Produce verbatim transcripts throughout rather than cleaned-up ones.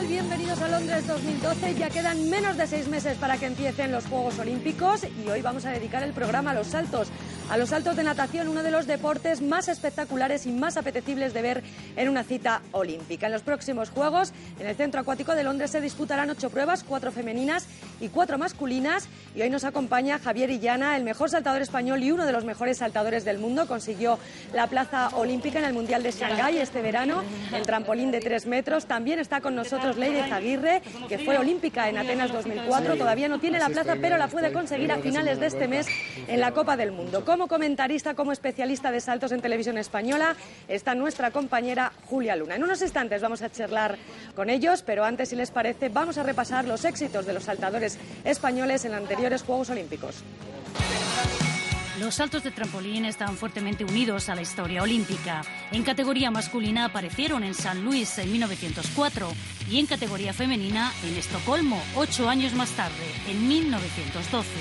bienvenidos a Londres dos mil doce. Ya quedan menos de seis meses para que empiecen los Juegos Olímpicos y hoy vamos a dedicar el programa a los saltos. A los saltos de natación, uno de los deportes más espectaculares y más apetecibles de ver en una cita olímpica. En los próximos Juegos, en el Centro Acuático de Londres se disputarán ocho pruebas, cuatro femeninas y cuatro masculinas. Y hoy nos acompaña Javier Illana, el mejor saltador español y uno de los mejores saltadores del mundo. Consiguió la plaza olímpica en el Mundial de Shanghái este verano, en trampolín de tres metros. También está con nosotros Leyre Eizaguirre, que fue olímpica en Atenas dos mil cuatro. Todavía no tiene la plaza, pero la puede conseguir a finales de este mes en la Copa del Mundo. Como comentarista, como especialista de saltos en televisión española, está nuestra compañera Julia Luna. En unos instantes vamos a charlar con ellos, pero antes, si les parece, vamos a repasar los éxitos de los saltadores españoles en anteriores Juegos Olímpicos. Los saltos de trampolín están fuertemente unidos a la historia olímpica. En categoría masculina aparecieron en San Luis en mil novecientos cuatro y en categoría femenina en Estocolmo, ocho años más tarde, en mil novecientos doce.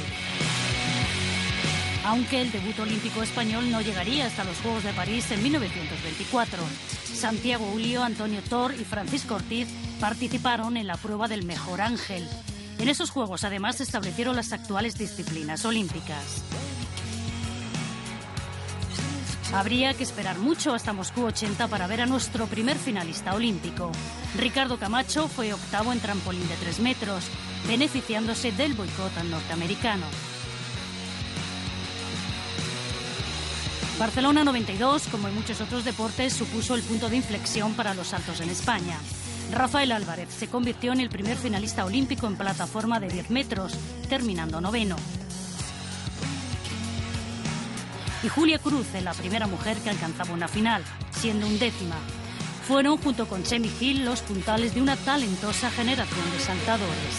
Aunque el debut olímpico español no llegaría hasta los Juegos de París en mil novecientos veinticuatro. Santiago Ulio, Antonio Tor y Francisco Ortiz participaron en la prueba del mejor ángel. En esos Juegos, además, se establecieron las actuales disciplinas olímpicas. Habría que esperar mucho hasta Moscú ochenta para ver a nuestro primer finalista olímpico. Ricardo Camacho fue octavo en trampolín de tres metros, beneficiándose del boicot norteamericano. Barcelona noventa y dos, como en muchos otros deportes, supuso el punto de inflexión para los saltos en España. Rafael Álvarez se convirtió en el primer finalista olímpico en plataforma de diez metros, terminando noveno. Y Julia Cruz, la primera mujer que alcanzaba una final, siendo undécima. Fueron, junto con Chemi Hill, los puntales de una talentosa generación de saltadores.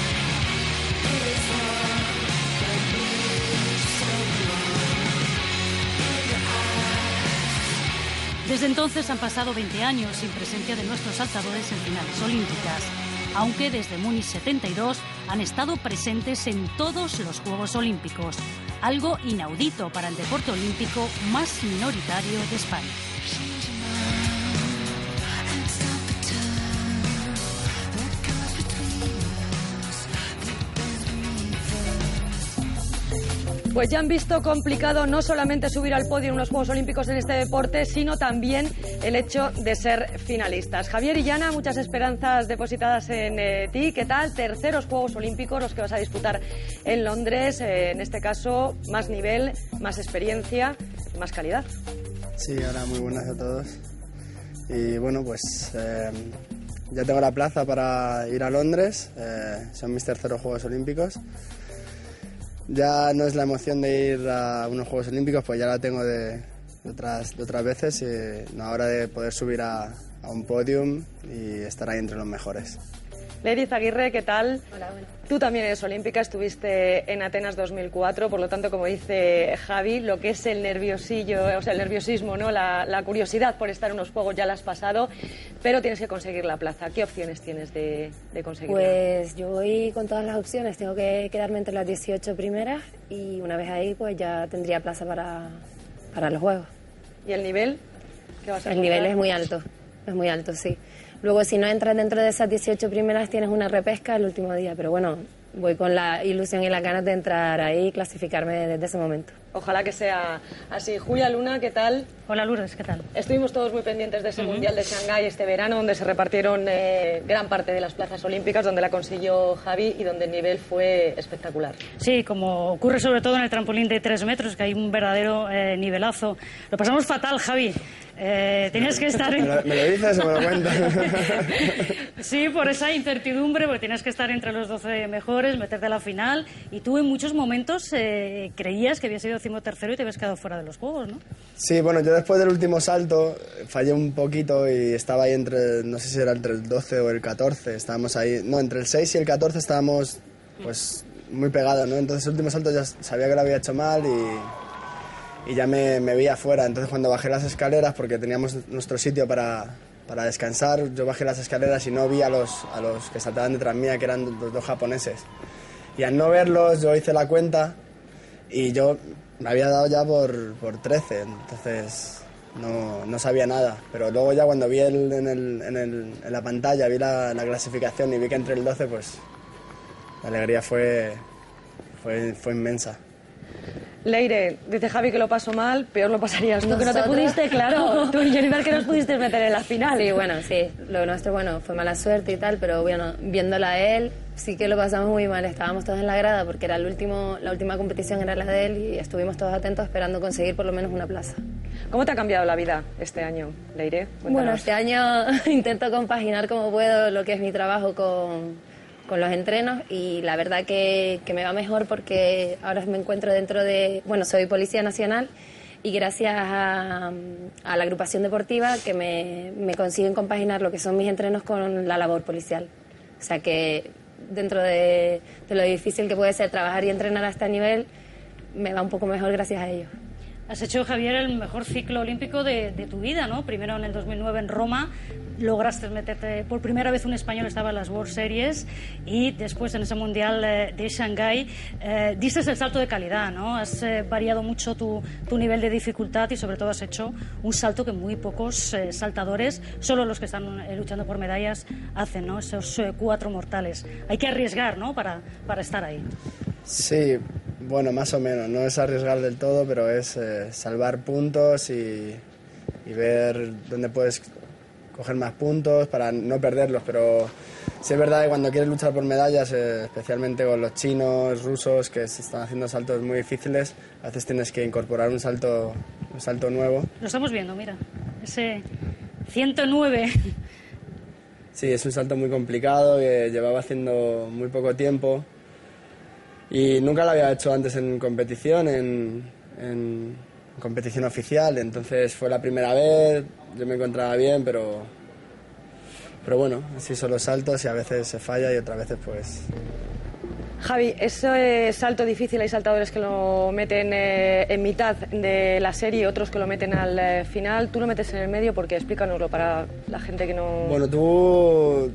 Desde entonces han pasado veinte años sin presencia de nuestros saltadores en finales olímpicas, aunque desde Múnich setenta y dos han estado presentes en todos los Juegos Olímpicos, algo inaudito para el deporte olímpico más minoritario de España. Pues ya han visto complicado no solamente subir al podio en unos Juegos Olímpicos en este deporte, sino también el hecho de ser finalistas. Javier Illana, muchas esperanzas depositadas en eh, ti. ¿Qué tal? Terceros Juegos Olímpicos los que vas a disputar en Londres. Eh, en este caso, más nivel, más experiencia, más calidad. Sí, hola, muy buenas a todos. Y bueno, pues eh, ya tengo la plaza para ir a Londres. Eh, son mis terceros Juegos Olímpicos. Ya no es la emoción de ir a unos Juegos Olímpicos, pues ya la tengo de, de, otras, de otras veces, y a la hora de poder subir a, a un podium y estar ahí entre los mejores. Leyre Eizaguirre, ¿qué tal? Hola, bueno. Tú también eres olímpica, estuviste en Atenas dos mil cuatro, por lo tanto, como dice Javi, lo que es el nerviosillo, o sea, el nerviosismo, ¿no? La, la curiosidad por estar en unos Juegos ya la has pasado, pero tienes que conseguir la plaza. ¿Qué opciones tienes de, de conseguirla? Pues yo voy con todas las opciones, tengo que quedarme entre las dieciocho primeras y una vez ahí pues ya tendría plaza para, para los Juegos. ¿Y el nivel? ¿Qué vas a El encontrar? nivel es muy alto, es muy alto, sí. Luego, si no entras dentro de esas dieciocho primeras, tienes una repesca el último día. Pero bueno, voy con la ilusión y las ganas de entrar ahí y clasificarme desde ese momento. Ojalá que sea así. Julia Luna, ¿qué tal? Hola Lourdes, ¿qué tal? Estuvimos todos muy pendientes de ese uh-huh. Mundial de Shanghái este verano, donde se repartieron eh, gran parte de las plazas olímpicas, donde la consiguió Javi y donde el nivel fue espectacular. Sí, como ocurre sobre todo en el trampolín de tres metros, que hay un verdadero eh, nivelazo. Lo pasamos fatal, Javi. Eh, tenías que estar en... ¿Me lo, me lo dices o me lo cuentas? Sí, por esa incertidumbre, porque tienes que estar entre los doce mejores, meterte a la final, y tú en muchos momentos eh, creías que habías sido decimotercero y te habías quedado fuera de los Juegos, ¿no? Sí, bueno, yo después del último salto fallé un poquito y estaba ahí entre, no sé si era entre el doce o el catorce, estábamos ahí, no, entre el seis y el catorce estábamos pues muy pegados, ¿no? Entonces el último salto ya sabía que lo había hecho mal y, y ya me, me veía fuera. Entonces cuando bajé las escaleras, porque teníamos nuestro sitio para, para descansar, yo bajé las escaleras y no vi a los, a los que saltaban detrás mía, que eran los dos japoneses. Y al no verlos yo hice la cuenta y yo me había dado ya por, por trece, entonces no, no sabía nada. Pero luego ya cuando vi el, en, el, en, el, en la pantalla, vi la, la clasificación y vi que entré el doce, pues la alegría fue, fue, fue inmensa. Leyre, dice Javi que lo pasó mal, peor lo pasarías tú, que no te Nosotros. pudiste, claro, tú y Jennifer, que nos pudiste meter en la final. Sí, bueno, sí, lo nuestro, bueno, fue mala suerte y tal, pero bueno, viéndola a él, sí que lo pasamos muy mal. Estábamos todos en la grada porque era el último, la última competición era la de él y estuvimos todos atentos esperando conseguir por lo menos una plaza. ¿Cómo te ha cambiado la vida este año, Leyre? Cuéntanos. Bueno, este año intento compaginar como puedo lo que es mi trabajo con... con los entrenos y la verdad que, que me va mejor porque ahora me encuentro dentro de... Bueno, soy Policía Nacional y gracias a, a la agrupación deportiva que me, me consiguen compaginar lo que son mis entrenos con la labor policial. O sea que dentro de, de lo difícil que puede ser trabajar y entrenar a este nivel, me va un poco mejor gracias a ellos. Has hecho, Javier, el mejor ciclo olímpico de, de tu vida, ¿no? Primero en el dos mil nueve en Roma, lograste meterte, por primera vez un español estaba en las World Series y después en ese Mundial eh, de Shanghái eh, diste el salto de calidad, ¿no? Has eh, variado mucho tu, tu nivel de dificultad y sobre todo has hecho un salto que muy pocos eh, saltadores, solo los que están eh, luchando por medallas, hacen, ¿no? Esos eh, cuatro mortales. Hay que arriesgar, ¿no? Para, para estar ahí. Sí, bueno, más o menos. No es arriesgar del todo, pero es eh, salvar puntos y, y ver dónde puedes coger más puntos para no perderlos. Pero sí es verdad que cuando quieres luchar por medallas, eh, especialmente con los chinos, rusos, que se están haciendo saltos muy difíciles, a veces tienes que incorporar un salto, un salto nuevo. Lo estamos viendo, mira, ese ciento nueve. Sí, es un salto muy complicado que llevaba haciendo muy poco tiempo. Y nunca lo había hecho antes en competición, en, en competición oficial, entonces fue la primera vez, yo me encontraba bien, pero, pero bueno, así son los saltos y a veces se falla y otras veces pues... Javi, ese salto difícil, hay saltadores que lo meten eh, en mitad de la serie y otros que lo meten al eh, final, tú lo metes en el medio porque explícanoslo para la gente que no... Bueno, tú...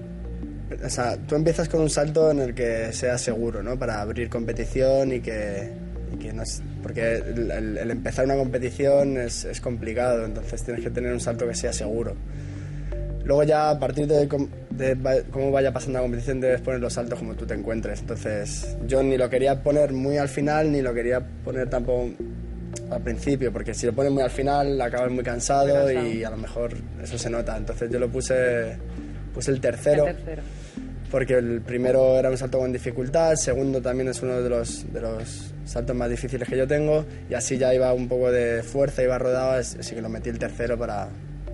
O sea, tú empiezas con un salto en el que sea seguro, ¿no? Para abrir competición y que, y que no es, porque el, el, el empezar una competición es, es complicado, entonces tienes que tener un salto que sea seguro. Luego ya a partir de, de cómo vaya pasando la competición debes poner los saltos como tú te encuentres. Entonces yo ni lo quería poner muy al final ni lo quería poner tampoco al principio, porque si lo pones muy al final acabas muy cansado, muy cansado y a lo mejor eso se nota. Entonces yo lo puse, puse el tercero. El tercero. Porque el primero era un salto con dificultad, el segundo también es uno de los, de los saltos más difíciles que yo tengo, y así ya iba un poco de fuerza, iba rodado, así que lo metí el tercero para,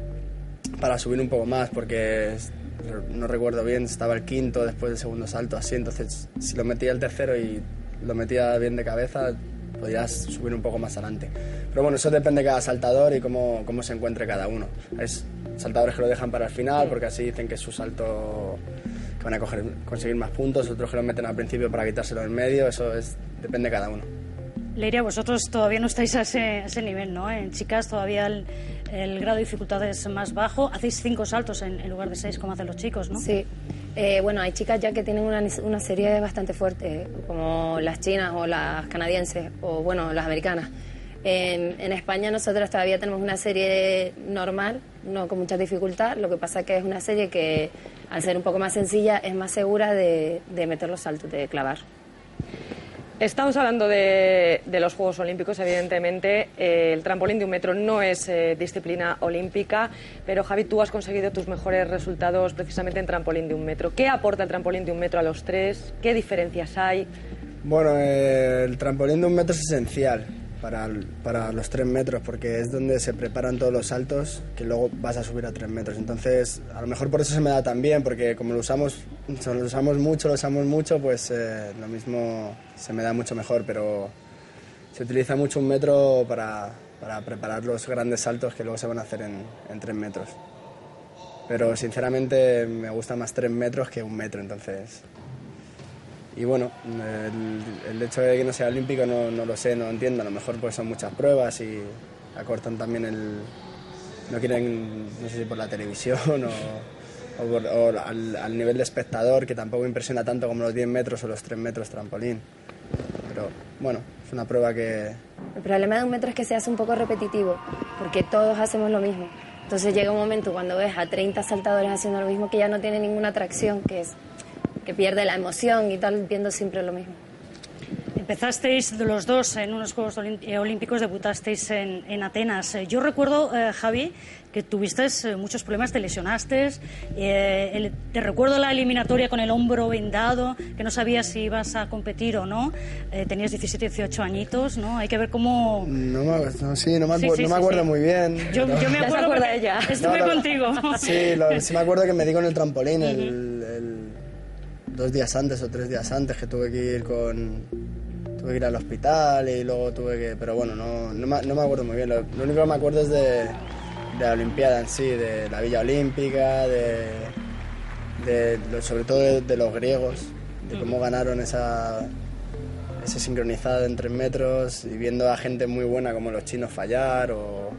para subir un poco más, porque no recuerdo bien, estaba el quinto después del segundo salto, así, entonces si lo metía el tercero y lo metía bien de cabeza, podías subir un poco más adelante. Pero bueno, eso depende de cada saltador y cómo, cómo se encuentre cada uno. Hay saltadores que lo dejan para el final, porque así dicen que es su salto... que van a coger, conseguir más puntos, otros que lo meten al principio para quitárselo en medio, eso es, depende de cada uno. Leyre, vosotros todavía no estáis a ese, a ese nivel, ¿no? En chicas todavía el, el grado de dificultad es más bajo, hacéis cinco saltos en, en lugar de seis como hacen los chicos, ¿no? Sí, eh, bueno, hay chicas ya que tienen una, una serie bastante fuerte, como las chinas o las canadienses, o bueno, las americanas. En, en España nosotros todavía tenemos una serie normal, no con mucha dificultad, lo que pasa que es una serie que al ser un poco más sencilla es más segura de, de meter los saltos, de clavar. Estamos hablando de, de los Juegos Olímpicos, evidentemente. Eh, el trampolín de un metro no es eh, disciplina olímpica, pero Javi, tú has conseguido tus mejores resultados precisamente en trampolín de un metro. ¿Qué aporta el trampolín de un metro a los tres? ¿Qué diferencias hay? Bueno, eh, el trampolín de un metro es esencial para, para los tres metros, porque es donde se preparan todos los saltos que luego vas a subir a tres metros. Entonces, a lo mejor por eso se me da tan bien, porque como lo usamos, lo usamos mucho, lo usamos mucho, pues eh, lo mismo se me da mucho mejor, pero se utiliza mucho un metro para, para preparar los grandes saltos que luego se van a hacer en, en tres metros. Pero sinceramente me gusta más tres metros que un metro, entonces... Y bueno, el, el hecho de que no sea olímpico no, no lo sé, no lo entiendo. A lo mejor pues son muchas pruebas y acortan también el... No quieren, no sé si por la televisión o, o, por, o al, al nivel de espectador, que tampoco impresiona tanto como los diez metros o los tres metros trampolín. Pero bueno, es una prueba que... El problema de un metro es que se hace un poco repetitivo, porque todos hacemos lo mismo. Entonces llega un momento cuando ves a treinta saltadores haciendo lo mismo que ya no tiene ninguna atracción, que es que pierde la emoción y tal, viendo siempre lo mismo. Empezasteis los dos en unos Juegos Olímpicos, debutasteis en, en Atenas. Yo recuerdo, eh, Javi, que tuviste muchos problemas, te lesionaste. Eh, el, te recuerdo la eliminatoria con el hombro vendado, que no sabías si ibas a competir o no. Eh, tenías diecisiete, dieciocho añitos, ¿no? Hay que ver cómo... No me, no, sí, no me, acuer, sí, sí, no me sí, acuerdo sí. muy bien. Yo, pero... yo me acuerdo acuerda porque ella. estuve no, no, contigo. Sí, lo, sí me acuerdo que me di con el trampolín el, el, dos días antes o tres días antes, que tuve que ir con... Tuve que ir al hospital y luego tuve que... Pero bueno, no, no, me, no me acuerdo muy bien. Lo, lo único que me acuerdo es de, de la Olimpiada en sí, de la Villa Olímpica, de, de, de sobre todo de, de los griegos, de cómo ganaron esa, esa sincronizada en tres metros y viendo a gente muy buena como los chinos fallar o,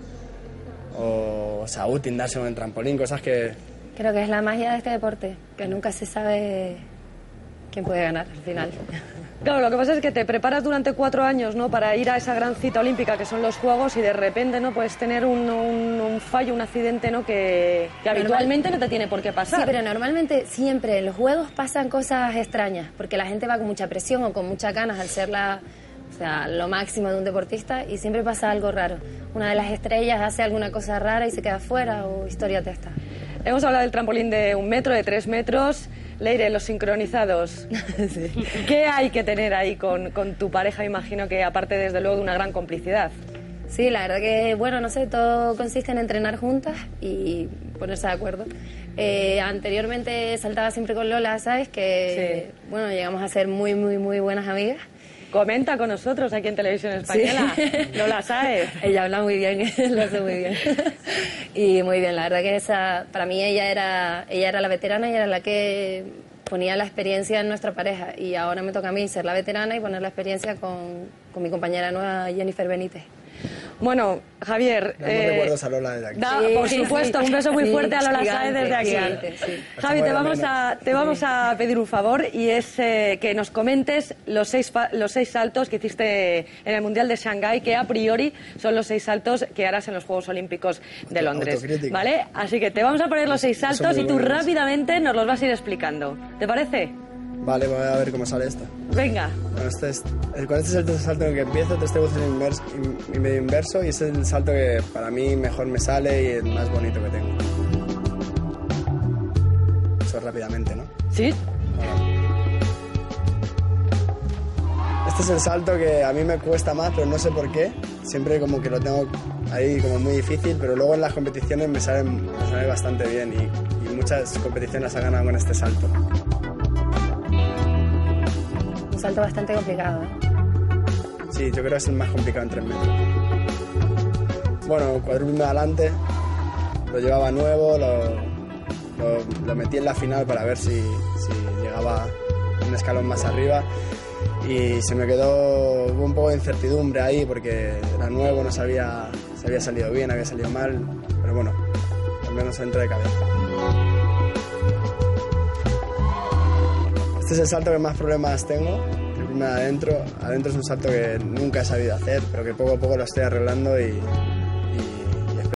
o Saútin darse con el trampolín, cosas que... Creo que es la magia de este deporte, que nunca se sabe quién puede ganar al final. Claro, lo que pasa es que te preparas durante cuatro años, ¿no?, para ir a esa gran cita olímpica que son los Juegos y de repente, ¿no?, puedes tener un, un, un fallo, un accidente, ¿no?, que, que habitualmente no te tiene por qué pasar. Sí, pero normalmente siempre en los Juegos pasan cosas extrañas, porque la gente va con mucha presión o con muchas ganas al ser la, o sea, lo máximo de un deportista y siempre pasa algo raro. Una de las estrellas hace alguna cosa rara y se queda fuera o historias de estas. Hemos hablado del trampolín de un metro, de tres metros. Leyre, los sincronizados. Sí. ¿Qué hay que tener ahí con, con tu pareja? Imagino que aparte, desde luego, de una gran complicidad. Sí, la verdad que, bueno, no sé, todo consiste en entrenar juntas y ponerse de acuerdo. Eh, anteriormente saltaba siempre con Lola, ¿sabes? Que, sí. Bueno, llegamos a ser muy, muy, muy buenas amigas. Comenta con nosotros aquí en Televisión Española. Sí. Lola Sáez. Ella habla muy bien, lo hace muy bien. Y muy bien, la verdad que esa, para mí ella era, ella era la veterana y era la que ponía la experiencia en nuestra pareja. Y ahora me toca a mí ser la veterana y poner la experiencia con, con mi compañera nueva, Jennifer Benítez. Bueno, Javier... Damos eh, recuerdos a Lola desde aquí. Da, sí, por supuesto, sí, un beso muy sí, fuerte a Lola Sáez desde aquí. Gigante, sí. Javi, te vamos, a, te vamos a pedir un favor y es eh, que nos comentes los seis, los seis saltos que hiciste en el Mundial de Shanghái, que a priori son los seis saltos que harás en los Juegos Olímpicos de Londres. Autocrítica. ¿Vale? Así que te vamos a poner los seis saltos y tú rápidamente nos los vas a ir explicando. ¿Te parece? Vale, voy a ver cómo sale esto. Venga. Bueno, este es, con este es el salto en el que empiezo, tres tributos inverso, y medio inverso, y es el salto que para mí mejor me sale y el más bonito que tengo. Eso rápidamente, ¿no? Sí. Bueno. Este es el salto que a mí me cuesta más, pero no sé por qué. Siempre como que lo tengo ahí como muy difícil, pero luego en las competiciones me sale, me sale bastante bien y, y muchas competiciones las he ganado con este salto. Un salto bastante complicado, ¿eh? Sí, yo creo que es el más complicado en tres metros. Bueno, cuadrúpedo adelante, lo llevaba nuevo, lo, lo, lo metí en la final para ver si, si llegaba un escalón más arriba y se me quedó, hubo un poco de incertidumbre ahí porque era nuevo, no sabía si había salido bien, había salido mal, pero bueno, al menos entré de cabeza. Este es el salto que más problemas tengo, el primer adentro. Adentro es un salto que nunca he sabido hacer, pero que poco a poco lo estoy arreglando y